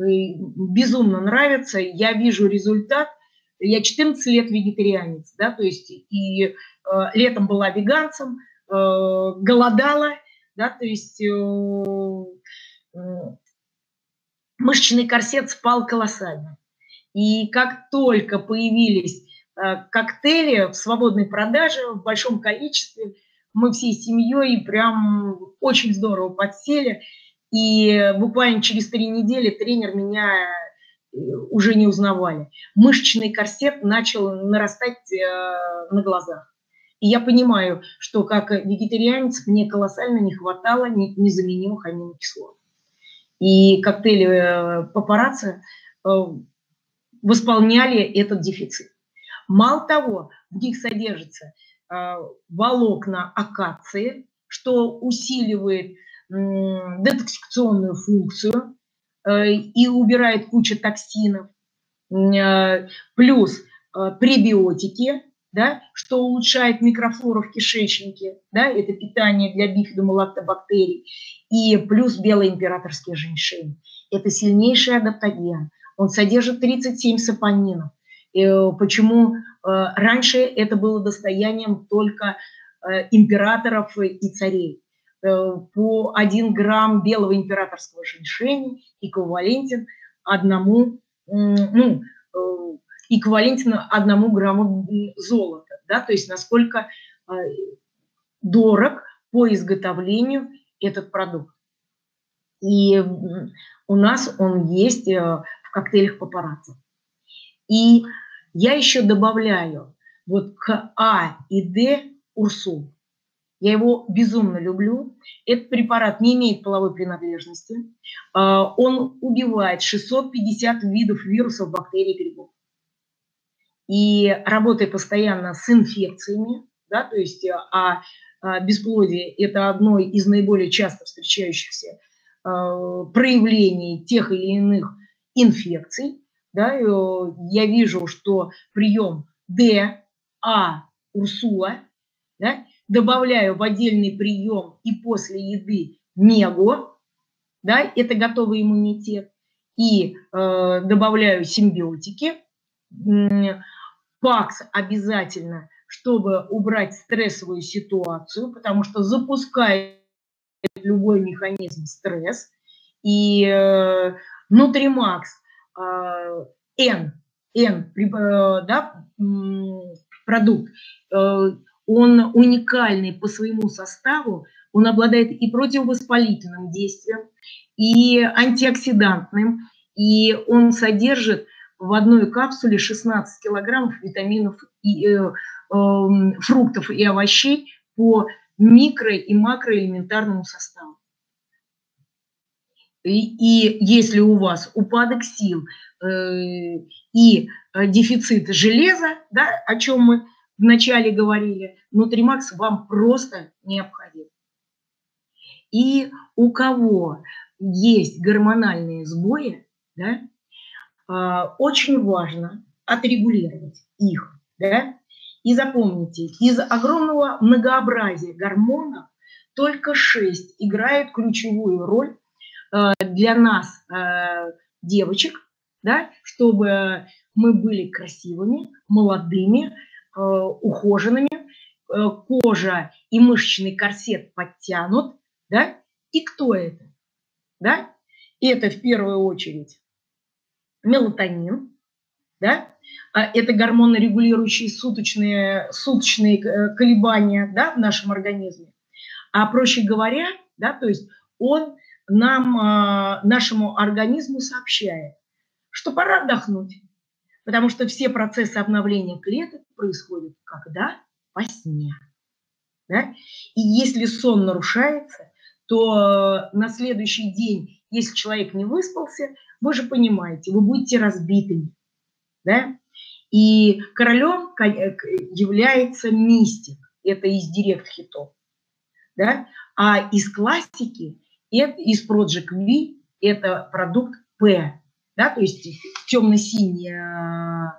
безумно нравятся, я вижу результат. Я четырнадцать лет вегетарианец, да, то есть и э, летом была веганцем, э, голодала, да, то есть э, э, мышечный корсет спал колоссально. И как только появились э, коктейли в свободной продаже в большом количестве, мы всей семьей прям очень здорово подсели. И буквально через три недели тренер меня уже не узнавали. Мышечный корсет начал нарастать э, на глазах. И я понимаю, что как вегетарианец мне колоссально не хватало незаменимых аминокислот. И коктейли папарацци э, восполняли этот дефицит. Мало того, в них содержатся э, волокна акации, что усиливает детоксикационную функцию э, и убирает кучу токсинов, э, плюс э, пребиотики, да, что улучшает микрофлору в кишечнике, да, это питание для бифидомолактобактерий, и плюс белый императорский женьшень. Это сильнейший адаптоген, он содержит тридцать семь сапонинов. Э, почему э, раньше это было достоянием только э, императоров и царей? По один грамм белого императорского женьшеня эквивалентен одному, ну, эквивалентен одному грамму золота, да, то есть насколько дорог по изготовлению этот продукт. И у нас он есть в коктейлях папарацци. И я еще добавляю вот к А и Д урсул. Я его безумно люблю. Этот препарат не имеет половой принадлежности. Он убивает шестьсот пятьдесят видов вирусов, бактерий, грибов. И работая постоянно с инфекциями, да, то есть а, а бесплодие – это одно из наиболее часто встречающихся а, проявлений тех или иных инфекций. Да, я вижу, что прием Д, А, урсула, да, добавляю в отдельный прием и после еды мегу, да, это готовый иммунитет, и э, добавляю симбиотики, пакс обязательно, чтобы убрать стрессовую ситуацию, потому что запускает любой механизм стресс, И э, Нутримакс э, N, N э, да, продукт, э, он уникальный по своему составу, он обладает и противовоспалительным действием, и антиоксидантным, и он содержит в одной капсуле шестнадцать килограммов витаминов, и, э, э, фруктов и овощей по микро- и макроэлементарному составу. И, и если у вас упадок сил э, и э, дефицит железа, да, о чем мы вначале говорили, Нутримакс вам просто необходим. И у кого есть гормональные сбои, да, э, очень важно отрегулировать их. Да? И запомните, из огромного многообразия гормонов только шесть играют ключевую роль для нас, девочек, да, чтобы мы были красивыми, молодыми, ухоженными, кожа и мышечный корсет подтянут, да, и кто это? Да? Это в первую очередь мелатонин, да, это гормоны, регулирующие суточные, суточные колебания, да, в нашем организме. А проще говоря, да, то есть он нам, нашему организму сообщает, что пора отдохнуть, потому что все процессы обновления клеток происходят когда? Во сне. Да? И если сон нарушается, то на следующий день, если человек не выспался, вы же понимаете, вы будете разбитыми. Да? И королем является мистик, это из директ-хитов. Да? А из классики, это, из Project V, это продукт P, да? То есть темно-синие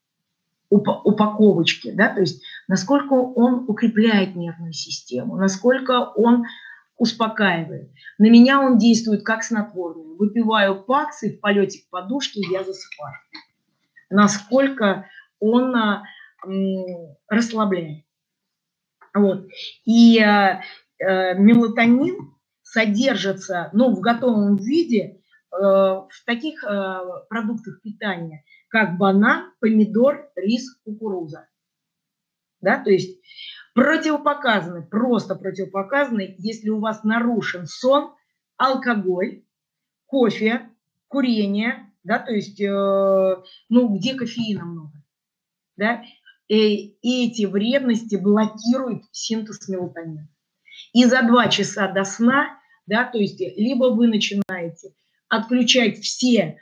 упаковочки, да? То есть насколько он укрепляет нервную систему, насколько он успокаивает. На меня он действует как снотворное. Выпиваю пакс, и в полете к подушке я засыпаю. Насколько он м, расслабляет. Вот. И э, э, мелатонин содержится, ну, в готовом виде э, в таких э, продуктах питания, как банан, помидор, рис, кукуруза. Да? То есть противопоказаны, просто противопоказаны, если у вас нарушен сон, алкоголь, кофе, курение, да, то есть, э, ну, где кофеина много, да, и эти вредности блокируют синтез мелатонина. И за два часа до сна, да, то есть, либо вы начинаете отключать все э,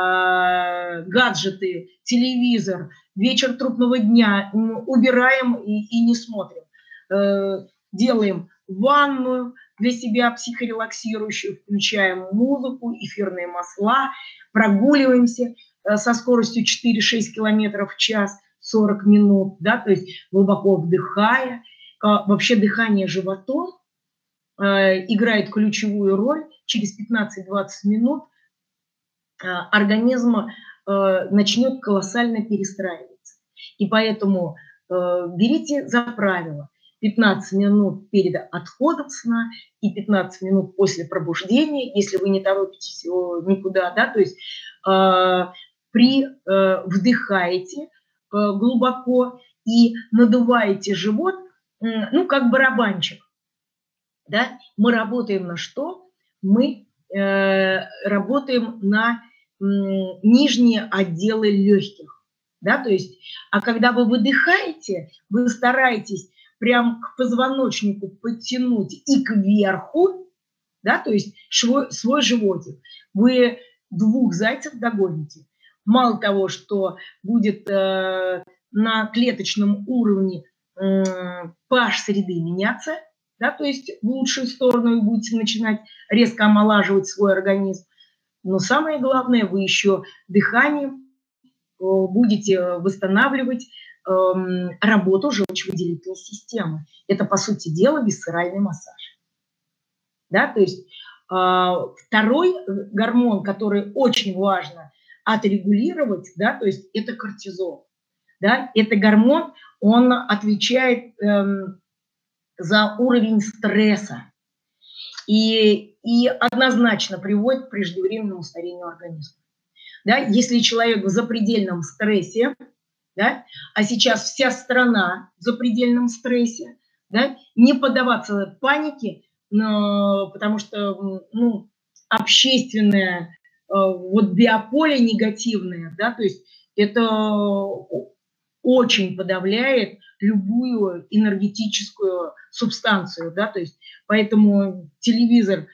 гаджеты, телевизор, вечер трудного дня, убираем и, и не смотрим, э, делаем ванную для себя психорелаксирующую, включаем музыку, эфирные масла, прогуливаемся э, со скоростью четыре-шесть километров в час, сорок минут, да, то есть глубоко вдыхая. Вообще дыхание животом э, играет ключевую роль. Через пятнадцать-двадцать минут э, организм э, начнет колоссально перестраиваться. И поэтому э, берите за правило пятнадцать минут перед отходом сна и пятнадцать минут после пробуждения, если вы не торопитесь никуда, да, то есть э, при э, вдыхаете глубоко и надуваете живот, ну, как барабанчик. Да? Мы работаем на что? Мы э, работаем на э, нижние отделы легких. Да? То есть, а когда вы выдыхаете, вы стараетесь прям к позвоночнику подтянуть и кверху, да? То есть свой, свой животик. Вы двух зайцев догоните. Мало того, что будет э, на клеточном уровне э, pH среды меняться, да, то есть в лучшую сторону вы будете начинать резко омолаживать свой организм. Но самое главное, вы еще дыханием э, будете восстанавливать э, работу желчевыделительной системы. Это, по сути дела, висцеральный массаж. Да, то есть э, второй гормон, который очень важно отрегулировать, да, то есть это кортизол. Да, это гормон, он отвечает э, за уровень стресса. и, и однозначно приводит к преждевременному старению организма. Да? Если человек в запредельном стрессе, да, а сейчас вся страна в запредельном стрессе, да, не поддаваться панике, но, потому что ну, общественное вот биополе негативное, да, то есть это очень подавляет любую энергетическую субстанцию, да, то есть поэтому телевизор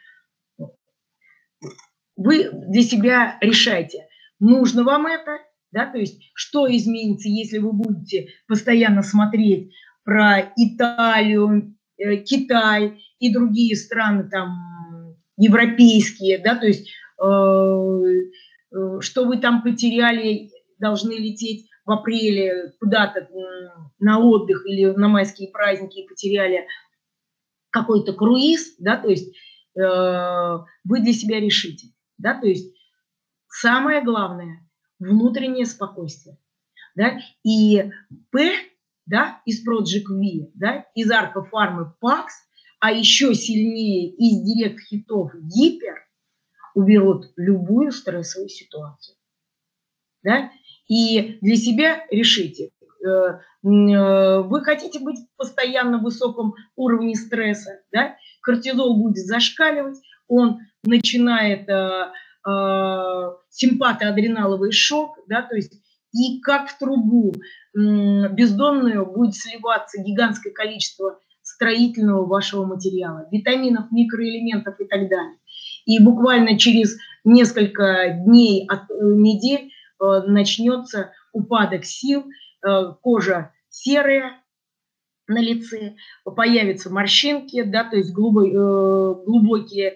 вы для себя решайте, нужно вам это, да, то есть что изменится, если вы будете постоянно смотреть про Италию, э, Китай и другие страны там европейские, да, то есть э, э, что вы там потеряли, должны лететь в апреле куда-то на отдых или на майские праздники и потеряли какой-то круиз, да, то есть э, вы для себя решите, да, то есть самое главное – внутреннее спокойствие, да, и П, да, из Project V, да, из Arco Pharma Pax, а еще сильнее из директ-хитов Гипер уберут любую стрессовую ситуацию, да, и для себя решите, вы хотите быть постоянно в высоком уровне стресса, да? Кортизол будет зашкаливать, он начинает э, э, симпатоадреналовый шок, да, то есть и как в трубу э, бездонную будет сливаться гигантское количество строительного вашего материала, витаминов, микроэлементов и так далее. И буквально через несколько дней, от, э, недель э, начнется упадок сил, кожа серая на лице, появятся морщинки, да, то есть глубокие,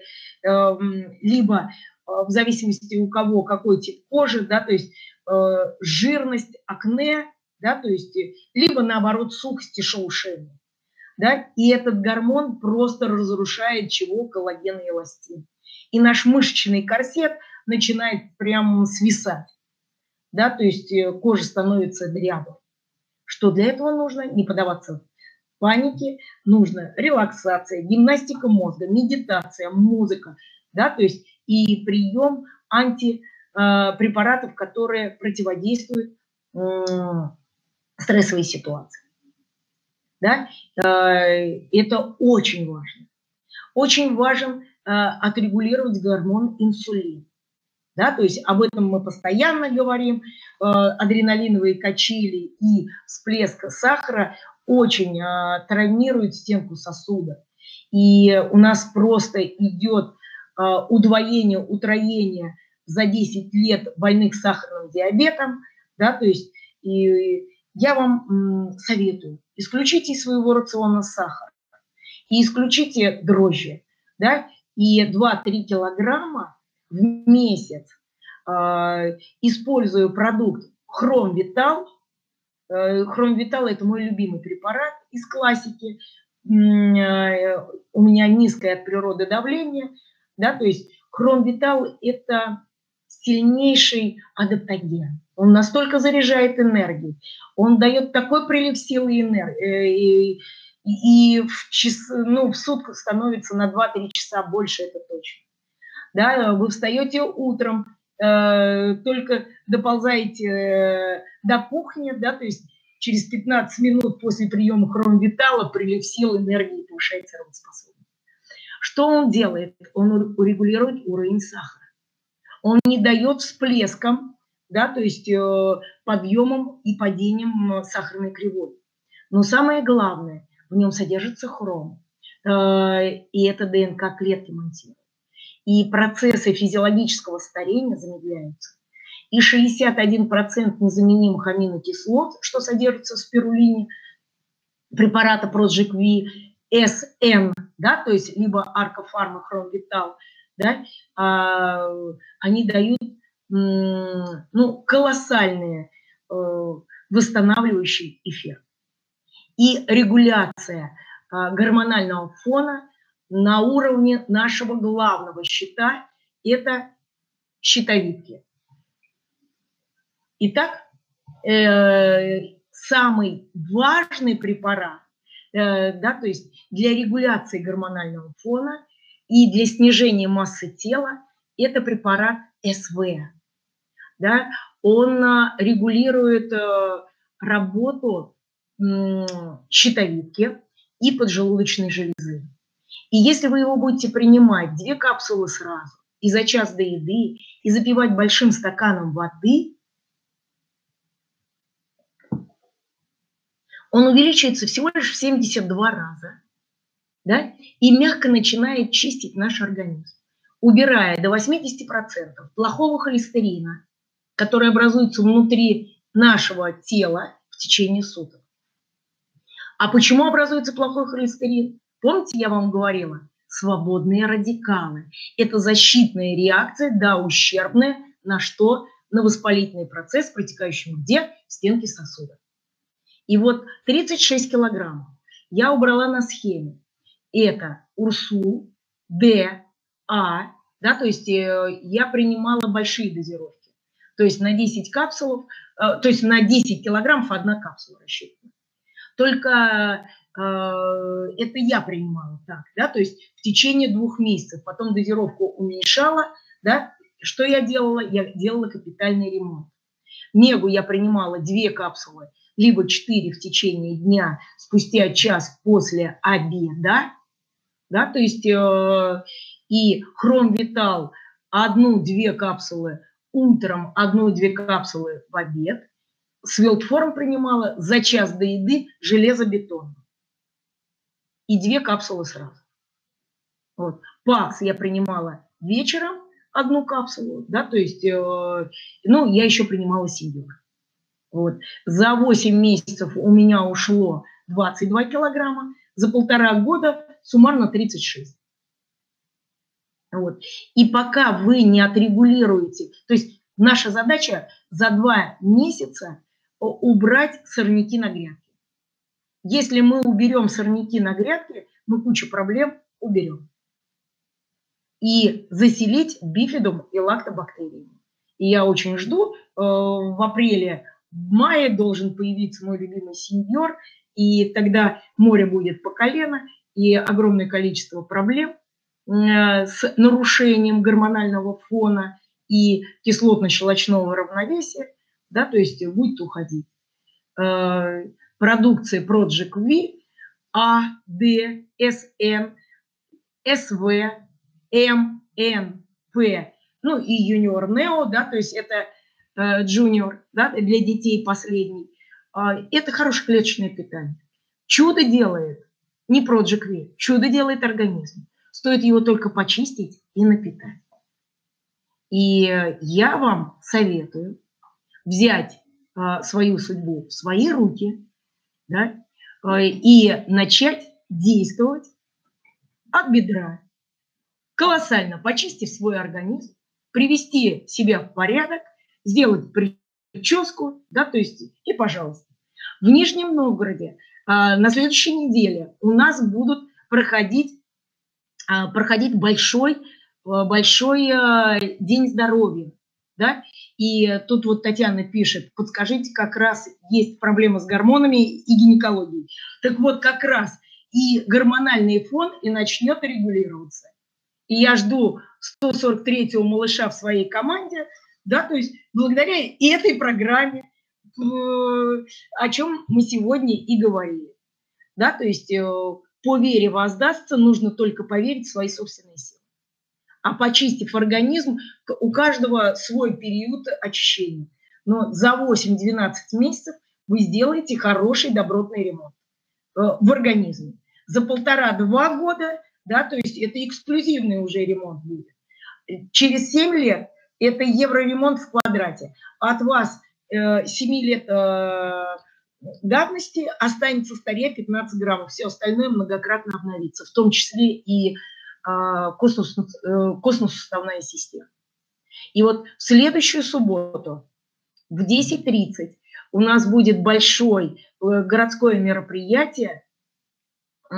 либо в зависимости у кого какой тип кожи, да, то есть жирность, акне, да, то есть либо наоборот сухость и шелушение, да, и этот гормон просто разрушает чего? Коллаген и эластин. И наш мышечный корсет начинает прям свисать. Да, то есть кожа становится дряблой. Что для этого нужно? Не поддаваться панике, нужно релаксация, гимнастика мозга, медитация, музыка, да, то есть и прием антипрепаратов, которые противодействуют э, стрессовой ситуации. Да? Э, это очень важно. Очень важен э, отрегулировать гормон инсулин. Да, то есть об этом мы постоянно говорим, э, адреналиновые качели и всплеск сахара очень э, травмируют стенку сосуда. И у нас просто идет э, удвоение, утроение за десять лет больных сахарным диабетом, да, то есть и я вам м, советую, исключите из своего рациона сахар и исключите дрожжи, да, и два-три килограмма в месяц, э, использую продукт Хром Витал. Э, Хром Витал – это мой любимый препарат из классики. Э, у меня низкое от природы давление, да, то есть Хром Витал – это сильнейший адаптоген. Он настолько заряжает энергией, он дает такой прилив силы и энергии, и, и в, час, ну, в сутках становится на два-три часа больше, это точно. Да, вы встаете утром, э, только доползаете э, до кухни, да, то есть через пятнадцать минут после приема Хром Витала прилив сил, энергии, повышается работоспособность. Что он делает? Он урегулирует уровень сахара. Он не дает всплескам, да, то есть э, подъемом и падением сахарной кривой. Но самое главное, в нем содержится хром, э, и это ДНК клетки монтирует. И процессы физиологического старения замедляются. И шестьдесят один процент незаменимых аминокислот, что содержится в спирулине, препарата Project V, эс эн, да, то есть либо Arco Pharma, Хром Витал, да, а, они дают ну, колоссальные э, восстанавливающий эффект. И регуляция э, гормонального фона на уровне нашего главного щита – это щитовидки. Итак, э, самый важный препарат, э, да, то есть для регуляции гормонального фона И для снижения массы тела это препарат эс вэ. Да? Он регулирует работу щитовидки и поджелудочной железы. И если вы его будете принимать две капсулы сразу, и за час до еды, и запивать большим стаканом воды, он увеличивается всего лишь в семьдесят два раза, да, и мягко начинает чистить наш организм, убирая до восьмидесяти процентов плохого холестерина, который образуется внутри нашего тела в течение суток. А почему образуется плохой холестерин? Помните, я вам говорила? Свободные радикалы. Это защитная реакция, да, ущербная, на что? На воспалительный процесс, протекающий где? В стенке сосуда. И вот тридцать шесть килограммов я убрала на схеме. Это Урсул, Д, А, да, то есть э, я принимала большие дозировки. То есть на десять капсул, э, то есть на десять килограммов одна капсула рассчитана. Только э, это я принимала так, да, то есть в течение двух месяцев. Потом дозировку уменьшала, да. Что я делала? Я делала капитальный ремонт. Мегу я принимала две капсулы, либо четыре в течение дня, спустя час после обеда, да, то есть э, и Хромвитал одну-две капсулы утром, одну-две капсулы в обед. Свелтформ принимала за час до еды железобетон. И две капсулы сразу. Вот. Пакс я принимала вечером, одну капсулу, да, то есть, э, ну, я еще принимала сидела. Вот. За восемь месяцев у меня ушло двадцать два килограмма, за полтора года суммарно тридцать шесть. Вот. И пока вы не отрегулируете, то есть наша задача за два месяца убрать сорняки на грядке. Если мы уберем сорняки на грядке, мы кучу проблем уберем. И заселить бифидум и лактобактериями. И я очень жду, э, в апреле, в мае должен появиться мой любимый сеньор, и тогда море будет по колено, и огромное количество проблем э, с нарушением гормонального фона и кислотно-щелочного равновесия, да, то есть будет уходить. Э, продукция Project V, А, Д, С Н, С В, М, Н, П, ну и Junior Neo, да, то есть это э, Junior, да, для детей последний. Э, это хорошее клеточное питание. Чудо делает не Project V, чудо делает организм. Стоит его только почистить и напитать. И я вам советую взять э, свою судьбу в свои руки, да, э, и начать действовать от бедра, колоссально почистив свой организм, привести себя в порядок, сделать прическу, да, то есть, и пожалуйста. В Нижнем Новгороде а, на следующей неделе у нас будут проходить, а, проходить большой, большой а, день здоровья, да, и тут вот Татьяна пишет, подскажите, как раз есть проблема с гормонами и гинекологией. Так вот, как раз и гормональный фон и начнет регулироваться. И я жду сто сорок третьего малыша в своей команде, да, то есть благодаря этой программе, о чем мы сегодня и говорили. Да, то есть по вере воздастся, нужно только поверить в свои собственные силы. А почистив организм, у каждого свой период очищения. Но за восемь-двенадцать месяцев вы сделаете хороший добротный ремонт в организме. За полтора-два года, да, то есть это эксклюзивный уже ремонт будет. Через семь лет это евроремонт в квадрате. От вас э, семи лет э, давности останется старее пятнадцать граммов. Все остальное многократно обновится, в том числе и э, космос, э, космос-суставная система. И вот в следующую субботу в десять тридцать у нас будет большое э, городское мероприятие э,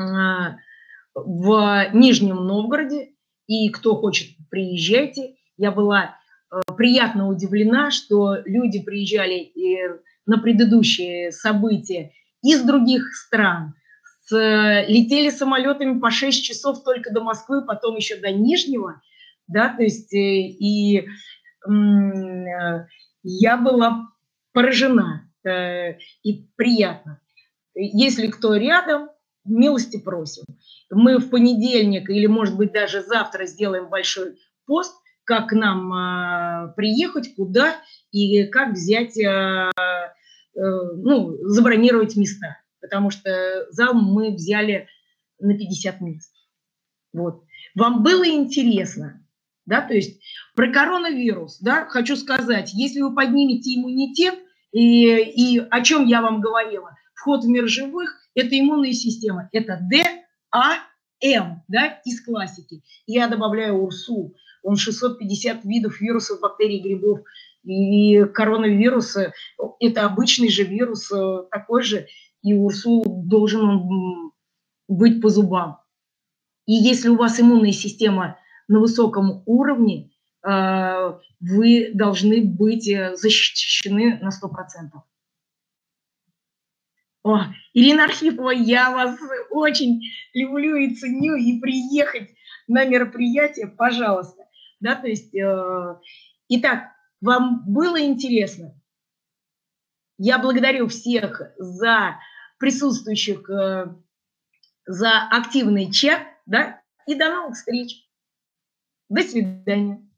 в Нижнем Новгороде, и кто хочет, приезжайте. Я была э, приятно удивлена, что люди приезжали и на предыдущие события из других стран, с, летели самолетами по шесть часов только до Москвы, потом еще до Нижнего, да, то есть и я была поражена и приятно. Если кто рядом, милости просим. Мы в понедельник или, может быть, даже завтра сделаем большой пост, как к нам а, приехать, куда и как взять, а, а, ну, забронировать места. Потому что зал мы взяли на пятьдесят мест. Вот. Вам было интересно? Да, то есть про коронавирус, да, хочу сказать, если вы поднимете иммунитет, и, и о чем я вам говорила, вход в мир живых, это иммунная система, это Д, А, М, да, из классики. Я добавляю УРСУ, он шестьсот пятьдесят видов вирусов, бактерий, грибов, и коронавирус, это обычный же вирус, такой же, и УРСУ должен быть по зубам. И если у вас иммунная система на высоком уровне, вы должны быть защищены на сто процентов. О, Ирина Архипова, я вас очень люблю и ценю, и приехать на мероприятие, пожалуйста. Да, то есть, э, итак, вам было интересно? Я благодарю всех за присутствующих, э, за активный чат, да, и до новых встреч. До свидания.